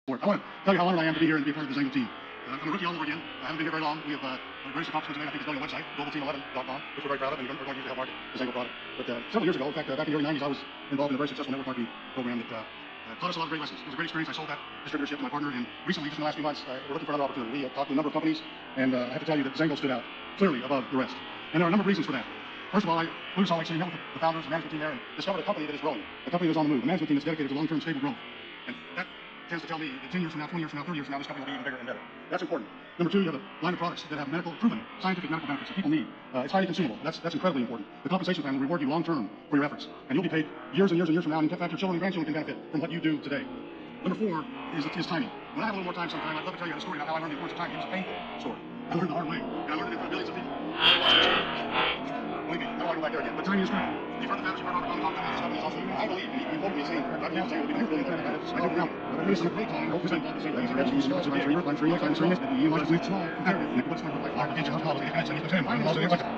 I want to tell you how honored I am to be here and to be part of the Zengel team. I'm a rookie all over again. I haven't been here very long. We have our greatest accomplishment today, I think, is building a website, globalteam11.com, which we're very proud of, and we're going to use to help market the Zengel product. But several years ago, in fact, back in the early 90s, I was involved in a very successful network marketing program that taught us a lot of great lessons. It was a great experience. I sold that distributorship to my partner, and recently, just in the last few months, we're looking for another opportunity. We talked to a number of companies, and I have to tell you that Zengel stood out clearly above the rest. And there are a number of reasons for that. First of all, I flew to Salt Lake City, met with the founders, the management team there, and discovered a company that is growing, a company that's on the move, a management team that's dedicated to long-term stable growth. And that tends to tell me that 10 years from now, 20 years from now, 30 years from now, this company will be even bigger and better. That's important. Number two, you have a line of products that have proven scientific medical benefits that people need. It's highly consumable. That's incredibly important. The compensation plan will reward you long-term for your efforts, and you'll be paid years and years and years from now, and in fact, your children and grandchildren can benefit from what you do today. Number four is timing. When I have a little more time sometime, I'd love to tell you a story about how I learned the importance of timing. It was a painful story. I learned the hard way, and I learned it in front of millions of people. Believe me, I don't want to go back there again, but timing is critical. You've heard the founders, you've heard Robert talk about this company is also, I believe, and he quoted me saying, Dr. Now saying, will be $100 billion. I joke around. But it is a great time. Hopefully, I'm sure this, but you might believe it's small, comparative, and what's my work like? I can't just call it, I can't say, I'm also like,